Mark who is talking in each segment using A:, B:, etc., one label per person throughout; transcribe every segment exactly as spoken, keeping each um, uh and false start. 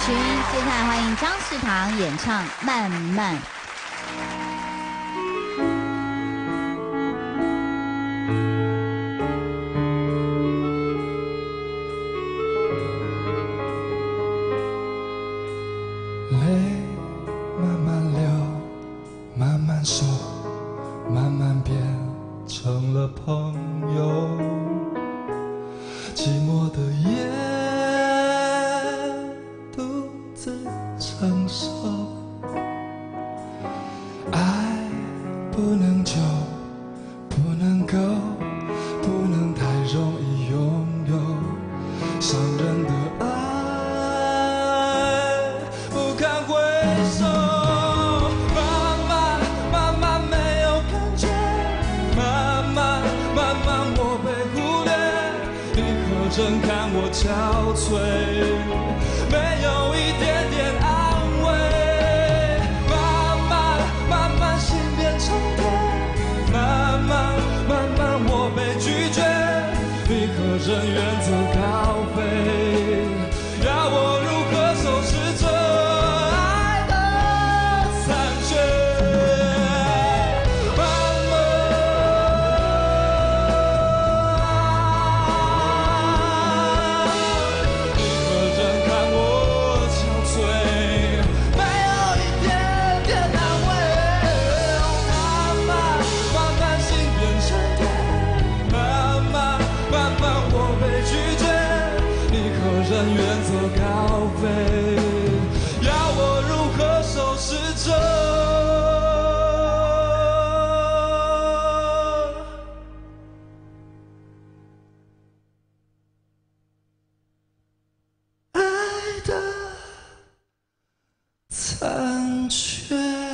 A: 群，接下来欢迎张世堂演唱《慢慢》。
B: 泪慢慢流，慢慢说，慢慢变成了朋友。寂寞的夜，独自承受。爱不能久，不能够，不能太容易拥有。伤人的爱。 正看我憔悴，没有一点点安慰。慢慢慢慢心变成铁，慢慢慢慢我被拒绝，你可仍远走高飞，要我如何收拾这爱的残缺？ 人远走高飞，要我如何收拾这爱的残缺？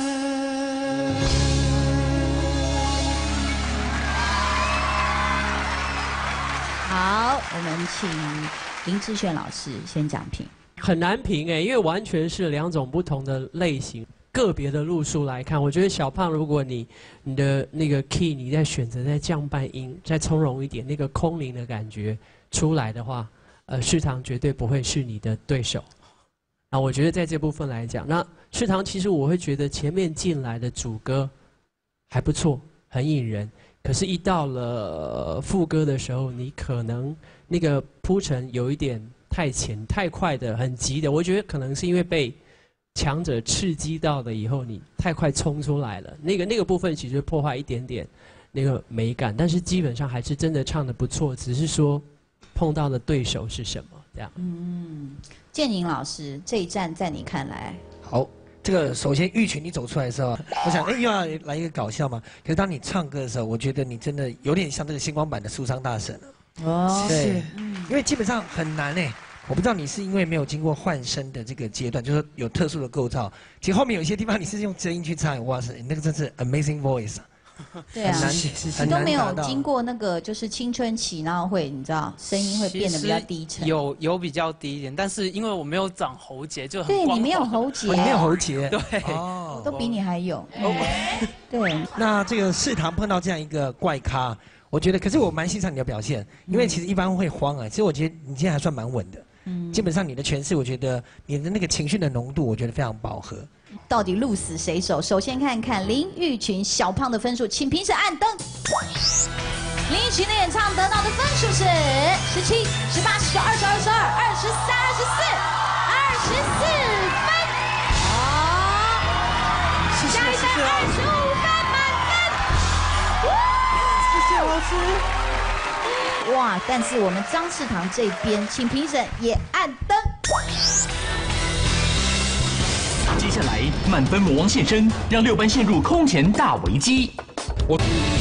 A: 好，我们请。 林志炫老师先讲评，
C: 很难评哎，因为完全是两种不同的类型。个别的路数来看，我觉得小胖，如果你你的那个 key 你在选择再降半音，再从容一点，那个空灵的感觉出来的话，呃，世堂绝对不会是你的对手。啊，我觉得在这部分来讲，那世堂其实我会觉得前面进来的主歌还不错，很引人。 可是，一到了副歌的时候，你可能那个铺陈有一点太浅、太快的、很急的。我觉得可能是因为被强者刺激到了以后，你太快冲出来了。那个那个部分其实破坏一点点那个美感，但是基本上还是真的唱得不错。只是说碰到的对手是什么这样。
A: 嗯，建宁老师这一战在你看来？
D: 好。 这个首先玉群你走出来的时候，我想哎又要来一个搞笑嘛。可是当你唱歌的时候，我觉得你真的有点像这个星光版的苏昌大神了。哦，对，因为基本上很难哎。我不知道你是因为没有经过换声的这个阶段，就是说有特殊的构造。其实后面有一些地方你是用真音去唱，哇塞，那个真是 amazing voice 啊。
A: 对啊，你都没有经过那个就是青春期，然后会你知道声音会变得比较低沉。
E: 有有比较低一点，但是因为我没有长喉结，就很
A: 对你没有喉结，
D: 你没有喉结，
E: 对，
A: 哦，我都比你还有。对，
D: 那这个世堂碰到这样一个怪咖，我觉得，可是我蛮欣赏你的表现，因为其实一般会慌啊，其实我觉得你今天还算蛮稳的。嗯，基本上你的诠释，我觉得你的那个情绪的浓度，我觉得非常饱和。
A: 到底鹿死谁手？首先看看林玉群小胖的分数，请评审按灯。林玉群的演唱得到的分数是十七、十八、十九、二十、二十二、二十三、二十四、二十四分。好，下一站二十五分满分。谢谢老师。哇！但是我们张世堂这边，请评审也按灯。
F: 接下来，满分魔王现身，让六班陷入空前大危机。我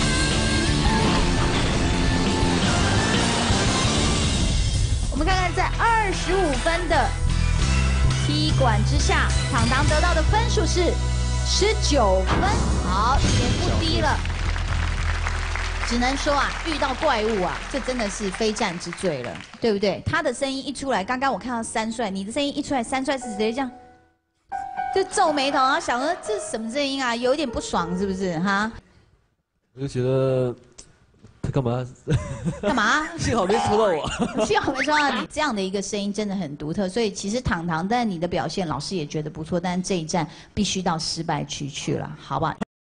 A: 我们看看，在二十五分的踢馆之下，堂堂得到的分数是十九分，好，也不低了。只能说啊，遇到怪物啊，这真的是非战之罪了，对不对？他的声音一出来，刚刚我看到三帅，你的声音一出来，三帅是直接这样。 就皱眉头，然后想说这是什么声音啊？有点不爽，是不是哈？
G: 我就觉得可干嘛？
A: 干嘛？
G: 幸好没戳到我。
A: 幸好没说到你，这样的一个声音真的很独特，所以其实糖糖，但你的表现老师也觉得不错，但这一站必须到失败区去了，好吧？